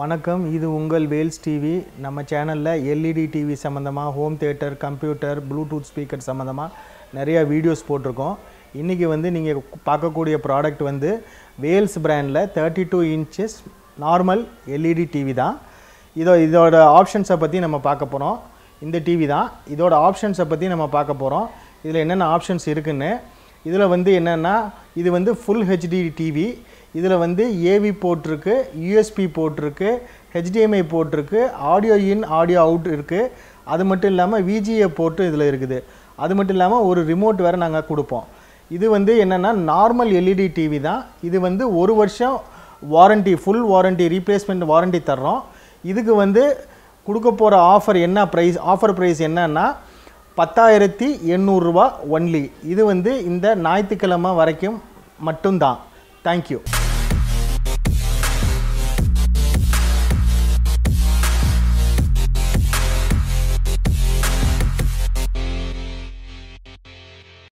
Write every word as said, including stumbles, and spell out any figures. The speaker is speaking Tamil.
வணக்கம் இது உங்கள் வேல்ஸ் டிவி நம்ம சேனல்ல எல்இடி டிவி சம்பந்தமா home theatre computer Bluetooth speaker சம்பந்தமா நிறைய வீடியோஸ் போட்டுருக்கோம். இன்னைக்கு வந்து நீங்க பார்க்கக்கூடிய ப்ராடக்ட் வந்து வேல்ஸ் பிராண்ட்ல thirty two inches normal LED TV தான். இதோ இதோட ஆப்ஷன்ஸை பத்தி நம்ம பார்க்க போறோம். இந்த டிவி தான். இதோட ஆப்ஷன்ஸை பத்தி நம்ம பார்க்க போறோம். இதுல என்னென்ன ஆப்ஷன்ஸ் இருக்குன்னு இதுல வந்து என்னன்னா இது வந்து ஃபுல் ஹெச்டி டிவி. இதுல வந்து ஏவி போர்ட் இருக்கு, யூஎஸ்பி போர்ட் இருக்கு, ஹெச்டிஎம்ஐ போர்ட் இருக்கு, ஆடியோ இன் ஆடியோ அவுட் இருக்கு. அது மட்டும் இல்லாம விஜிஏ போர்ட் இதுல இருக்குது. அது மட்டும் இல்லாம ஒரு ரிமோட் வேற நாங்க கொடுப்போம். இது வந்து என்னன்னா நார்மல் எல்இடி டிவி தான். இது வந்து ஒரு வருஷம் warranty full warranty replacement warranty தர்றோம். இதுக்கு வந்து கொடுக்க போற ஆஃபர் என்ன பிரைஸ் ஆஃபர் பிரைஸ் என்னன்னா பத்தாயிரத்து எண்ணூறு ரூபாய் ஒன்லி. இது வந்து இந்த ஞாயிற்றுக்கிழமை வரைக்கும் மட்டும் தான். Thank you.